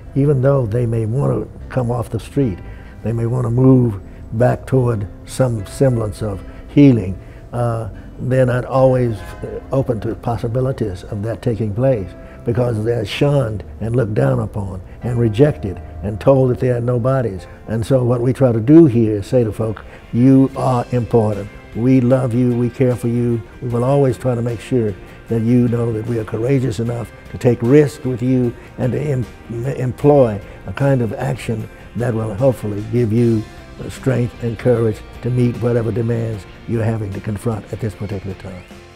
even though they may want to come off the street, they may want to move back toward some semblance of healing, they're not always open to possibilities of that taking place, because they're shunned and looked down upon and rejected and told that they are nobodies. And so what we try to do here is say to folks, you are important. We love you, we care for you. We will always try to make sure that you know that we are courageous enough to take risks with you and to employ a kind of action that will hopefully give you strength and courage to meet whatever demands you're having to confront at this particular time.